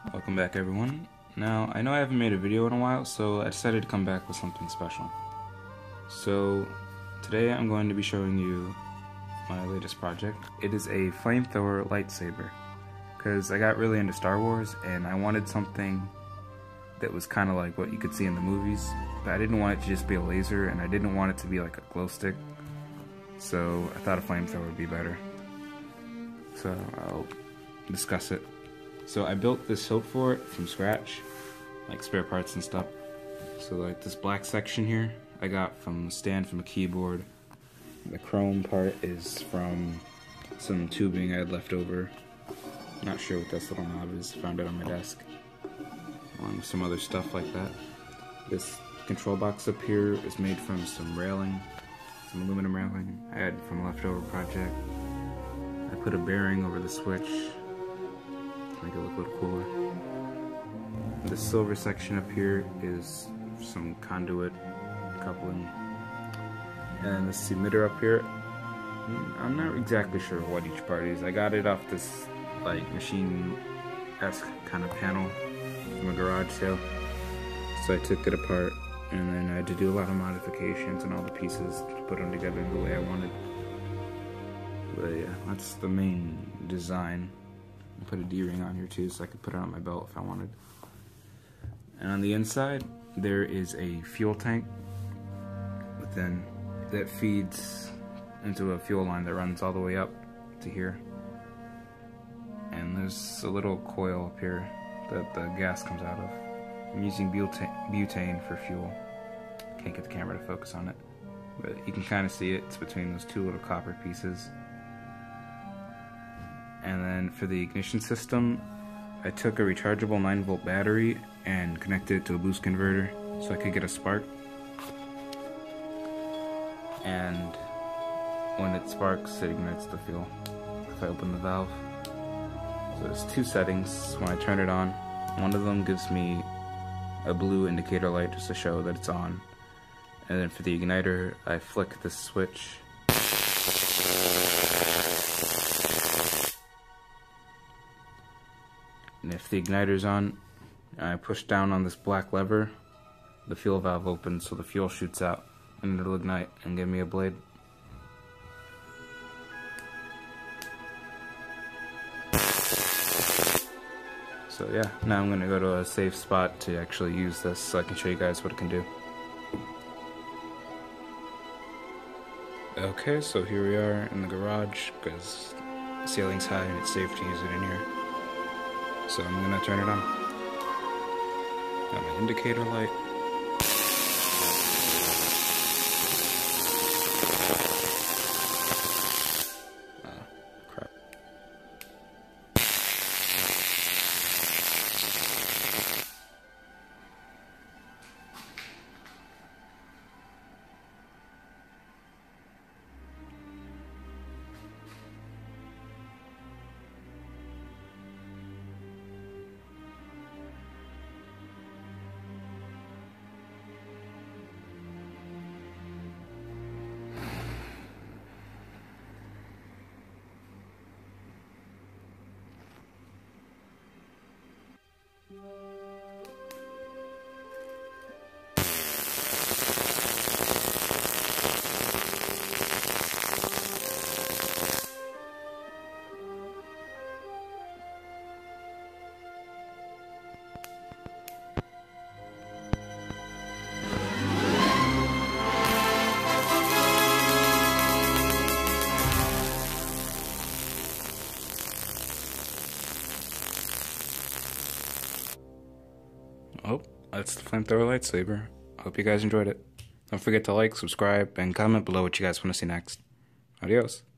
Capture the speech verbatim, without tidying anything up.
Welcome back, everyone. Now, I know I haven't made a video in a while, so I decided to come back with something special. So, today I'm going to be showing you my latest project. It is a flamethrower lightsaber, because I got really into Star Wars and I wanted something that was kind of like what you could see in the movies, but I didn't want it to just be a laser and I didn't want it to be like a glow stick, so I thought a flamethrower would be better. So I'll discuss it. So I built this hilt for it from scratch, like spare parts and stuff. So like this black section here, I got from the stand from a keyboard. The chrome part is from some tubing I had left over. Not sure what this little knob is, found it on my desk. Along with some other stuff like that. This control box up here is made from some railing, some aluminum railing I had from a leftover project. I put a bearing over the switch to make it look a little cooler. The silver section up here is some conduit coupling. And this emitter up here, I'm not exactly sure what each part is. I got it off this like machine-esque kind of panel from a garage sale. So I took it apart and then I had to do a lot of modifications and all the pieces to put them together the way I wanted. But yeah, that's the main design. I put a D-ring on here too so I could put it on my belt if I wanted. And on the inside there is a fuel tank within that feeds into a fuel line that runs all the way up to here. And there's a little coil up here that the gas comes out of. I'm using butane, butane for fuel. Can't get the camera to focus on it, but you can kind of see it. It's between those two little copper pieces. And then for the ignition system, I took a rechargeable nine volt battery and connected it to a boost converter so I could get a spark. And when it sparks, it ignites the fuel if I open the valve. So there's two settings when I turn it on. One of them gives me a blue indicator light just to show that it's on. And then for the igniter, I flick the switch. And if the igniter's on, I push down on this black lever, the fuel valve opens so the fuel shoots out and it'll ignite and give me a blade. So yeah, now I'm going to go to a safe spot to actually use this so I can show you guys what it can do. Okay, so here we are in the garage because the ceiling's high and it's safe to use it in here. So I'm going to turn it on. Got my indicator light. Oh, that's the flamethrower lightsaber. I hope you guys enjoyed it. Don't forget to like, subscribe, and comment below what you guys want to see next. Adios.